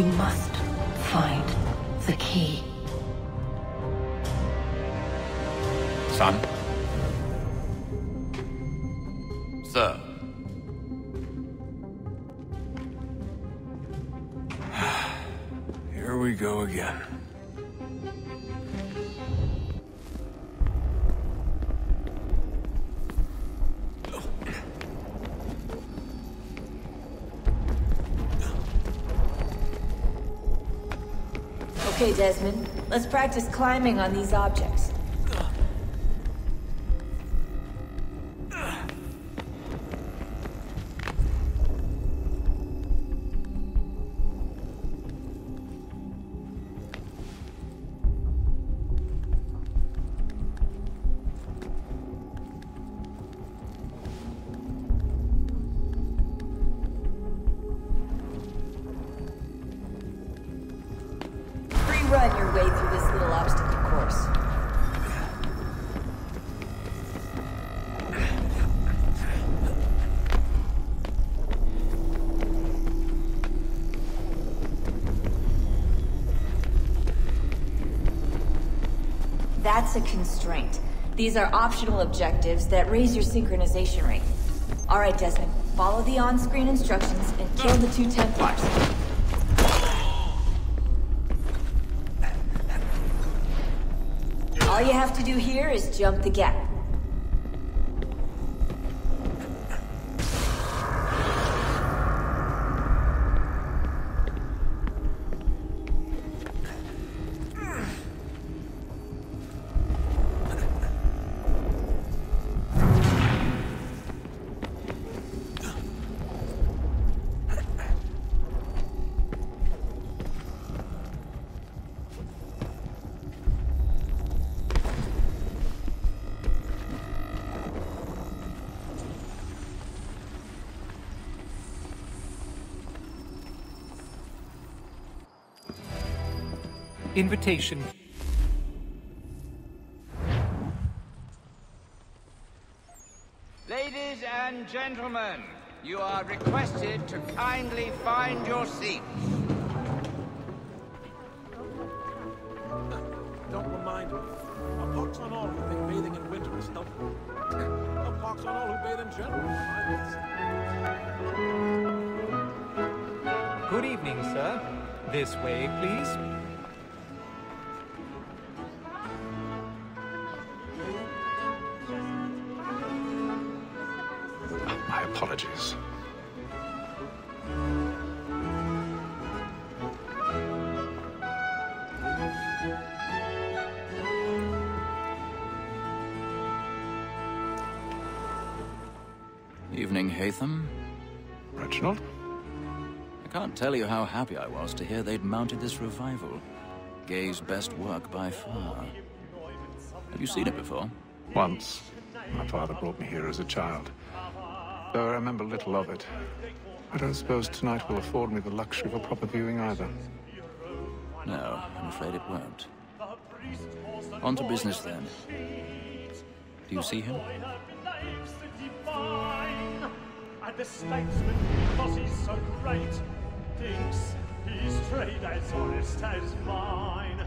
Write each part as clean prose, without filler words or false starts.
must find the key. Son? Sir? Here we go again. Okay, Desmond. Let's practice climbing on these objects. Run your way through this little obstacle course. That's a constraint. These are optional objectives that raise your synchronization rate. All right, Desmond. Follow the on-screen instructions and kill the 2 Templars. All you have to do here is jump the gap. Invitation. Ladies and gentlemen, you are requested to kindly find your seats. Don't remind me. A pox on all who think bathing in winter is helpful. A pox on all who bathe in general. Good evening, sir. This way, please. My apologies. Evening, Haytham. Reginald? I can't tell you how happy I was to hear they'd mounted this revival. Gay's best work by far. Have you seen it before? Once. My father brought me here as a child. Though I remember little of it. I don't suppose tonight will afford me the luxury of a proper viewing either. No, I'm afraid it won't. On to business then. Do you see him? And the statesman, because he's so great, thinks his trade as honest as mine.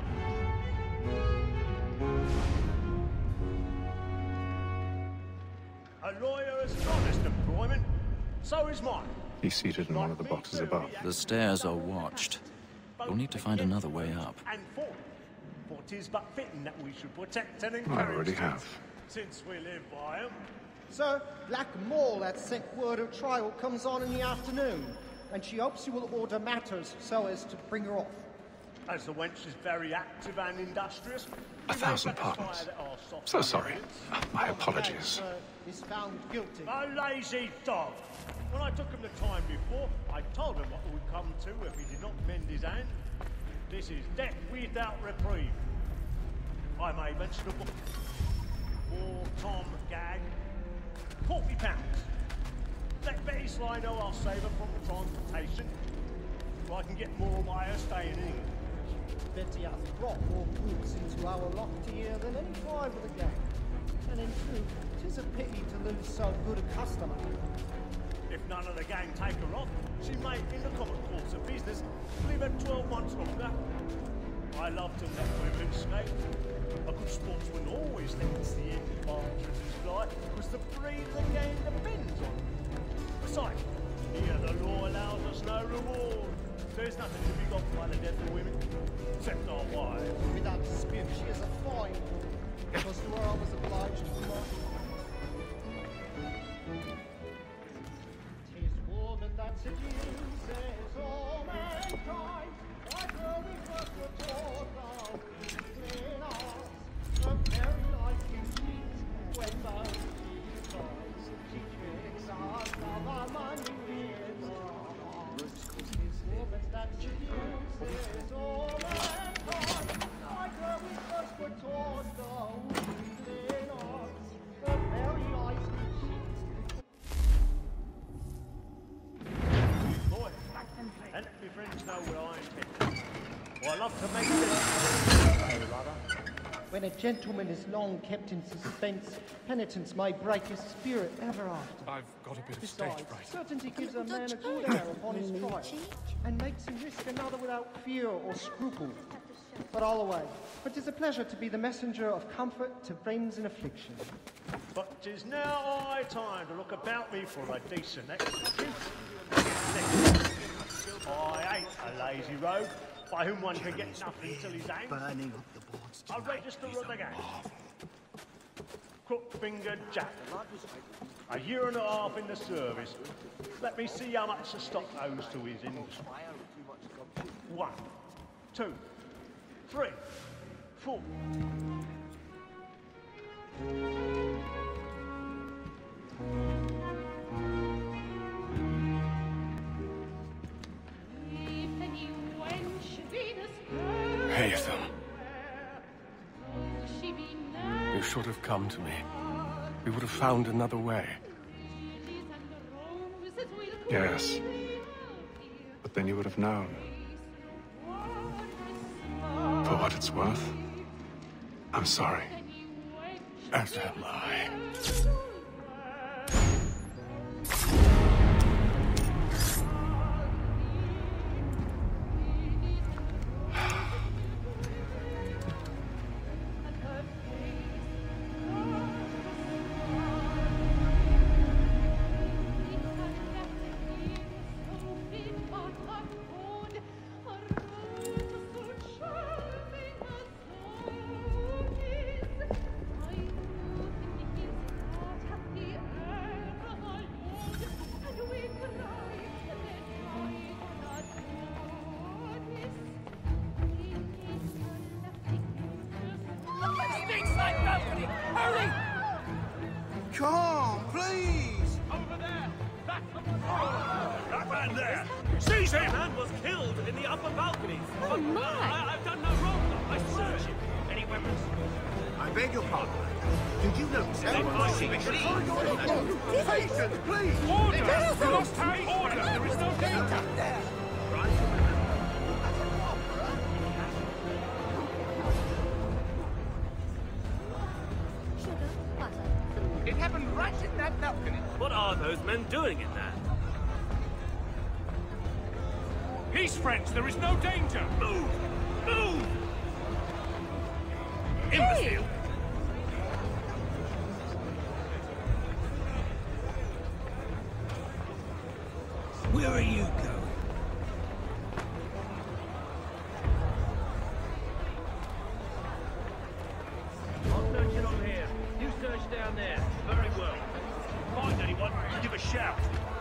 A lawyer is an honest employment, so is mine. He's seated in one of the boxes above. The stairs are watched. You'll need to find another way up. And for 'tis but fitting that we should protect and encourage I already have. since we live by 'em. Sir, Black Mall had sent word her trial comes on in the afternoon, and she hopes you will order matters so as to bring her off. As the wench is very active and industrious, 1,000 pardons. So sorry. My apologies. Is found guilty. A lazy dog. When I took him the time before, I told him what would come to if he did not mend his hand. This is death without reprieve. I may mention a book. For Tom Gag, £40. Let Betty Sly know I'll save her from the transportation, so I can get more by her staying in England. Betty hath brought more goods into our loft here than any five of the gang. And in truth, 'tis a pity to lose so good a customer. If none of the gang take her off, she may, in the common course of business, live at 12 months longer. I love to let women skate. A good sportsman always lets the end partridges fly, because the breed of the game depends on it. Besides, here the law allows us no reward. There's nothing to be got by the death of women, except our wives. Without dispute, she is a fine. Because to her I was obliged to mark. 'Tis woman that seduces all mankind. Like her we first were taught of in us. The very life you cheat when the she tries. She tricks us of our money with us. 'Tis woman that seduces all mankind. Like her we first were taught of in us. The very life you cheat. Boy, and let me friends know what I intend. Well, I love to make this. When a gentleman is long kept in suspense, penitence may break his spirit ever after. I've got a bit of stage Besides, fright. certainty gives a man a good air upon his trial, and makes him risk another without fear or scruple. But all away, for 'tis a pleasure to be the messenger of comfort to friends in affliction. But 'tis now high time to look about me for a decent execution. I ain't a lazy rogue by whom one can get nothing till he's hanged. Burning up the boards I'll register of the gang. Crook-fingered Jack. A year and a half in the service. Let me see how much the stock owes to his industry. 1, 2, 3, 4. Haytham. You should have come to me. We would have found another way. Yes. But then you would have known. For what it's worth, I'm sorry. As am I. Come, please! Over there! That's the that man there! Seize him! Man was killed in the upper balcony. Oh, my! I've done no wrong. I searched him. Any weapons? I beg your pardon. Did you notice anyone Patience, please! Order! We must have order! There is no danger! It happened right in that balcony. What are those men doing in there? Peace, friends, there is no danger! Move! Move! Hey! Imbecile! Where are you going? I'll search it on here. You search down there. Very well. Find anyone, give a shout.